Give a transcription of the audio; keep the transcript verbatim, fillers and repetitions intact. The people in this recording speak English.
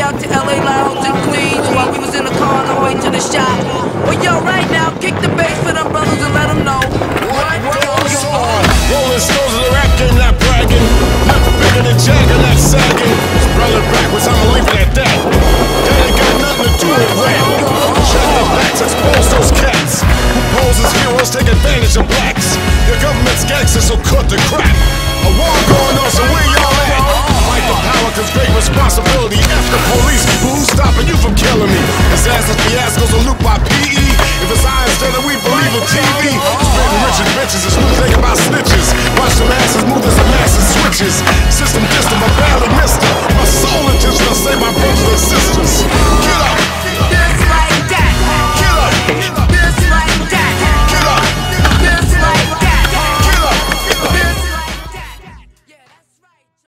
out to L A Lounge in Queens while we was in the car on the way to the shop. Well, yo, right now, kick the bass for them brothers and let them know what goes on. Rolling stones of the rap game, not bragging. Never bigger than Jagger, not sagging. Brother backwards, I'ma leave it at that. That ain't got nothing to do with rap. Shut the backs, expose those cats who pose as heroes, take advantage of blacks. Your government's gangsters, so cut the crap. A war going on, so where y'all at? Fight for power, cause great responsibility. F the police, who's stopping you from killing me? His ass is fiascos are looped by P E. If it's I instead of we believe in T V. Spreading riches, bitches, it's new thing about snitches. Watch some asses move as the masses switches. System distant, but barely missed it. My soul intention, I say my brothers and sisters.